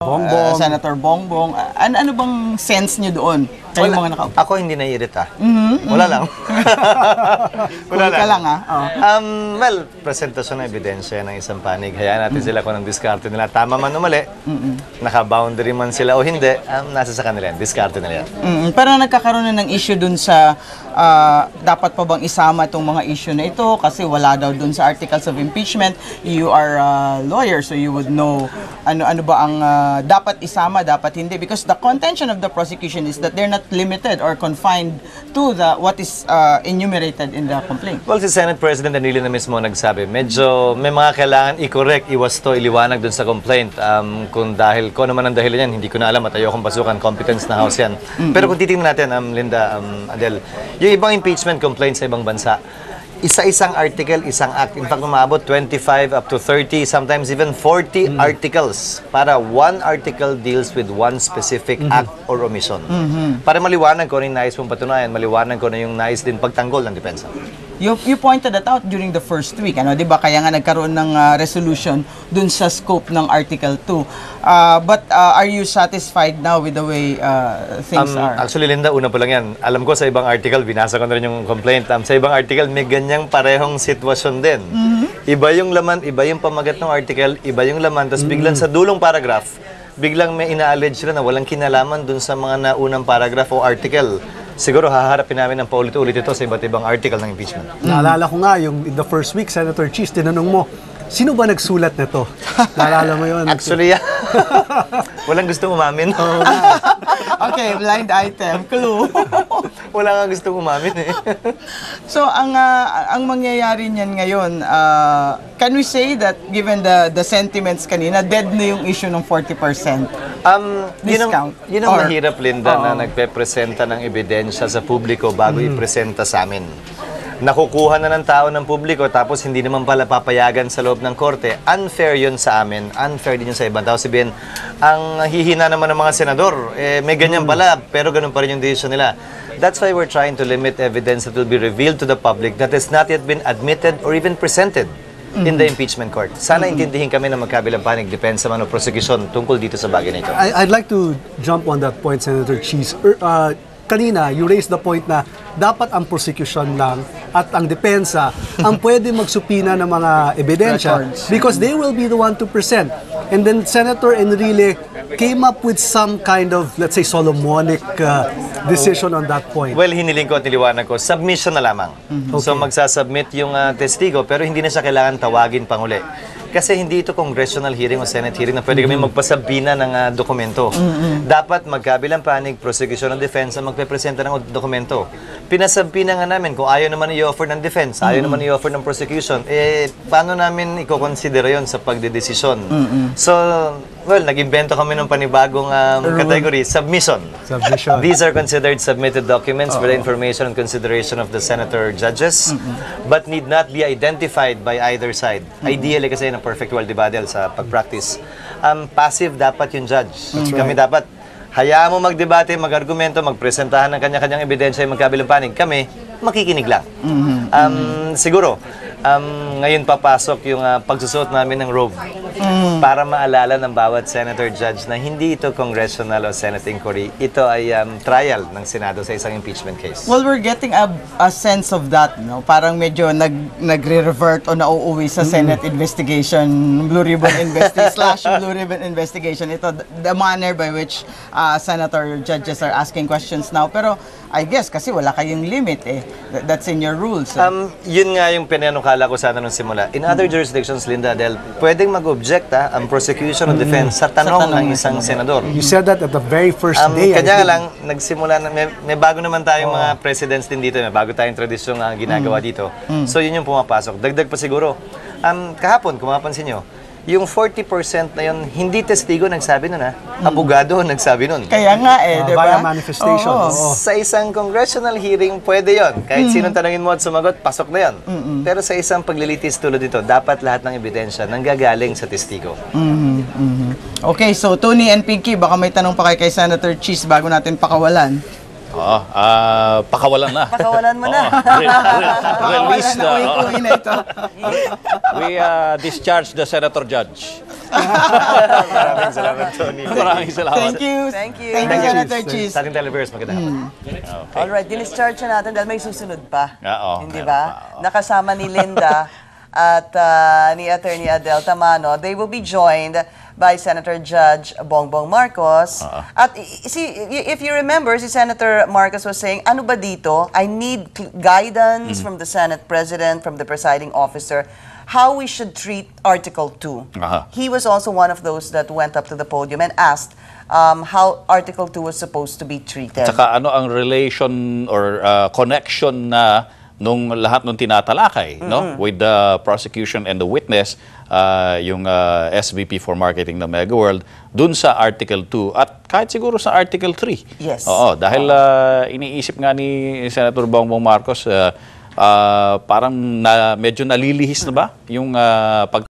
Bongbong. Senator Bongbong. Ano bang sense niyo doon? Kayo mga nakaupo. Ako hindi naiirita. Wala lang. Wala lang. Well, presentasyon ng ebidensya ng isang panig. Hayaan natin sila kung anong diskarte nila. Tama man o mali, naka-boundary man sila o hindi, nasa sa kanila yan. Diskarte nila yan. Pero nagkakaroon na ng issue dun sa dapat pa bang isama itong mga issue na ito kasi wala daw dun sa articles of impeachment. You are a lawyer so you would know ano ba ang dapat isama, dapat hindi. Because the contention of the prosecution is that they're not limited or confined to what is enumerated in the complaint. Well, si Senate President Danilo na mismo nagsabi, medyo may mga kailangan i-correct, iwasto, iliwanag dun sa complaint. Kung ano man ang dahilan yan, hindi ko na alam at ayokong pasukan, competence na house yan. Pero kung titingnan natin, Linda, Adel, yung ibang impeachment complaints sa ibang bansa, isa-isang article, isang act. In fact, umabot 25 up to 30, sometimes even 40 articles para one article deals with one specific act or omission. Para maliwanag ko na yung nais mong patunayan, maliwanag ko na yung nais din pagtanggol ng depensa. You pointed that out during the first week, di ba? Kaya nga nagkaroon ng resolution dun sa scope ng Article 2. But are you satisfied now with the way things are? Actually, Linda, una pa lang yan. Alam ko sa ibang article, binasa ko na rin yung complaint. Sa ibang article, may ganyang parehong sitwasyon din. Iba yung laman, iba yung pamagat ng article, iba yung laman, tapos biglang sa dulong paragraph, biglang may ina-allege sila na walang kinalaman dun sa mga naunang paragraph o article. Siguro haharapin namin ng paulit-ulit ito sa iba't ibang article ng impeachment. Naalala ko nga, yung in the first week, Senator Cheese, tinanong mo, sino ba nagsulat nito? Naalala mo yun? Actually, walang gustong umamin. Okay, blind item, clue. Wala nga gustong umamin eh. So, ang mangyayari niyan ngayon, can we say that given the sentiments kanina, dead na yung issue ng 40%? Discount? Yun ang mahirap, Linda, na nagpe-presenta ng ebidensya sa publiko bago ipresenta sa amin. Nakukuha na ng tao ng publiko tapos hindi naman pala papayagan sa loob ng korte. Unfair yun sa amin. Unfair din yun sa ibang tao. Sabihin, ang hihina naman ng mga senador, may ganyan pala, pero ganun pa rin yung decision nila. That's why we're trying to limit evidence that will be revealed to the public that has not yet been admitted or even presented in the impeachment court. Sana intindihin kami ng magkabilang panig, depensa man o prosecution tungkol dito sa bagay na ito. I'd like to jump on that point, Senator Cheese. Kanina, you raised the point na dapat ang prosecution lang at ang depensa ang pwede magsupina ng mga ebidensya because they will be the one to present. And then Senator Enrile came up with some kind of, let's say, Solomonic decision on that point. Well, hiniling ko at niliwanag ko, submission na lamang. So magsasubmit yung testigo pero hindi na siya kailangan tawagin panguli. Kasi hindi ito congressional hearing o Senate hearing na pwede kami magpasabina ng dokumento. Dapat magkabilang panig, prosecution ng defense ang magpe-presenta ng dokumento. Pinasabina nga namin kung ayaw naman i-offer ng defense, ayaw naman i-offer ng prosecution, paano namin i-consider yon sa pagdedesisyon? So, well, nag-invento kami ng panibagong category, submission. These are considered submitted documents for the information and consideration of the senator judges, but need not be identified by either side. Ideally kasi in a perfect world, diba, Del, sa pag-practice, passive dapat yung judge. Kami dapat, hayaan mo magdebate, mag-argumento, magpresentahan ng kanya-kanyang ebidensya yung magkabilang panig. Kami, makikinig lang. Siguro, ngayon papasok yung pagsusuot namin ng robe para maalala ng bawat senator judge na hindi ito congressional o Senate inquiry. Ito ay trial ng Senado sa isang impeachment case. Well, we're getting a sense of that, no? Parang medyo nagre-revert o nauuwi sa Senate investigation, Blue Ribbon Blue Ribbon investigation. Ito, the manner by which senator judges are asking questions now. Pero I guess kasi wala kayong limit eh. That's in your rules. Yun nga yung pinanukala ko sana nung simula. In other jurisdictions, Linda, Del, pwedeng mag-object ang prosecution o defense sa tanong ng isang senador. You said that at the very first day. Kanya lang, nagsimula na, may bago naman tayong mga presidents din dito, may bago tayong tradisyong ginagawa dito. So yun yung pumapasok. Dagdag pa siguro. Kahapon, kung mapapansin nyo, yung 40% na yun, hindi testigo nagsabi nun, abogado nagsabi nun. Kaya nga di ba? Via manifestation. Sa isang congressional hearing, pwede yon. Kahit sinong tanongin mo at sumagot, pasok na yon. Pero sa isang paglilitis tulad dito, dapat lahat ng ebidensya nanggagaling sa testigo. Okay, so Tony and Pinky, baka may tanong pa kay Senator Cheese bago natin pakawalan. Pakawalan na. Pakawalan mo na. Release na ito. We discharge the senator judge. Maraming salamat, Tony. Maraming salamat. Thank you. Thank you. Thank you, Senator Cheese. Sa ating televiewers, magandang hapon. Alright, dinischarge na natin dahil may susunod pa. Oo, Hindi meron ba? pa, oo. Nakasama ni Linda at ni Attorney Adel Tamano. They will be joined by Senator Judge Bongbong Marcos. At if you remember, si Senator Marcos was saying, ano ba dito? I need guidance from the Senate President, from the presiding officer, how we should treat Article 2. He was also one of those that went up to the podium and asked how Article 2 was supposed to be treated. Tsaka ano ang relation or connection na nung lahat nung tinatalakay, no? With the prosecution and the witness, yung SVP for Marketing ng Mega World, dun sa Article 2 at kahit siguro sa Article 3. Yes. Oo, dahil iniisip nga ni Senator Bongbong Marcos, parang medyo nalilihis na ba yung